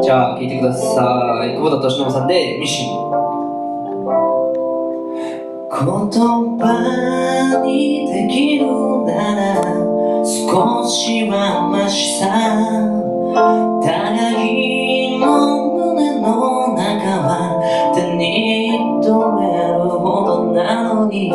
じゃあ聴いてください。久保田利伸さんでミッシング。言葉にできるなら少しはマシさ。互いの胸の中は手に取れるほどなのに、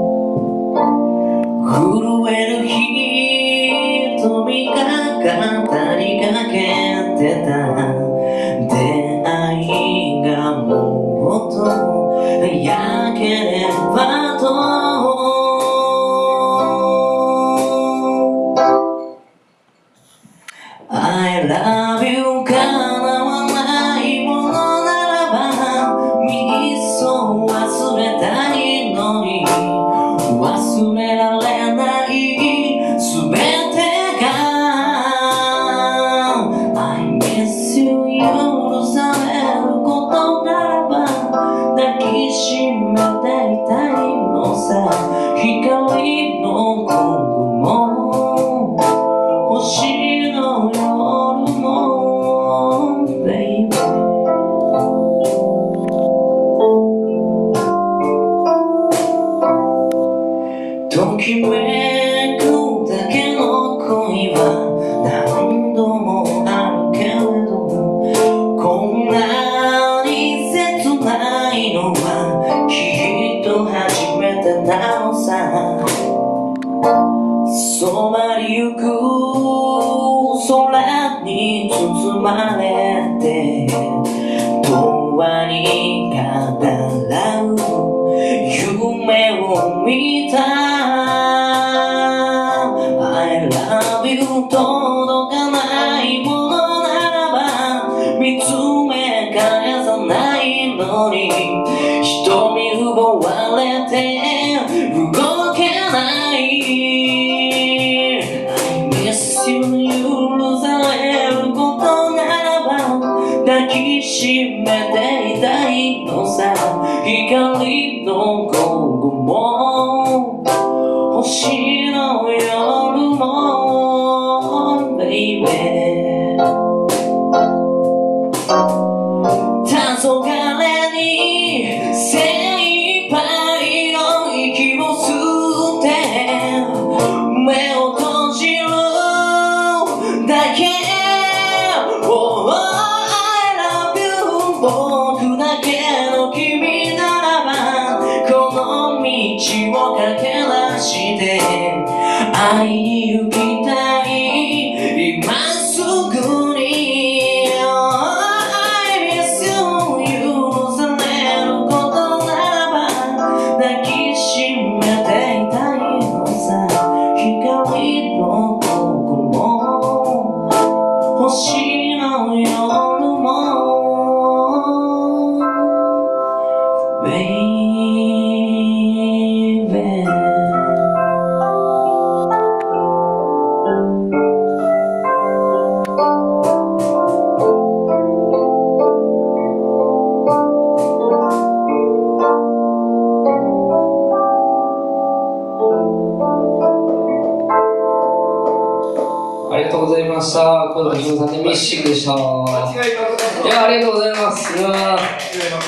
震える瞳が語りかけてた出会いがもっと早ければと。I love you 叶わないものならばみそ忘れたいのに、忘れられないすべてが I miss you 許されることならば抱きしめていたいのさ。光の今後も星の夜も Baby。 ときめくだけの恋は何度もあるけれど、こんなに切ないのはきっと初めてなのさ。染まりゆく空に包まれて永遠に語らう夢を見た。I love you 届かないものならば見つめ返さないのに、瞳奪われて動けない。 I miss you 許されることならば抱きしめていたいのさ。光の午後も星の夜も Baby。 黄昏に精一杯の息を吸って目を閉じるだけ。 Oh, I love you 僕だけの君ならばこの道を駆け出して会いに行きたい今すぐに。 Oh, I miss you 許されることならば抱きしめていたいのさ。光の午後も星の夜も Baby。ありがとうございました。久保田利伸さんでミッシングでした。いや、ありがとうございます。